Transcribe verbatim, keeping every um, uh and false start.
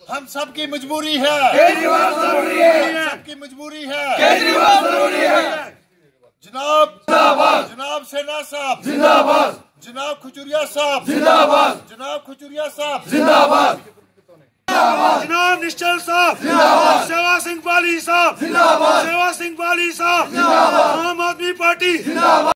हम सबकी मजबूरी है, केजरीवाल जरूरी है, सबकी मजबूरी है, केजरीवाल जरूरी है। जनाब जिंदाबाद, जनाब सेना साहब जिंदाबाद, जनाब खजूरिया साहब जिंदाबाद, जनाब खजूरिया साहब जिंदाबाद, जनाब निश्चल साहब, जिंदाबाद, सेवा सिंह बाली साहब, जिंदाबाद, सेवा सिंह बाली साहब, जिंदाबाद, आम आदमी पार्टी जिंदाबाद।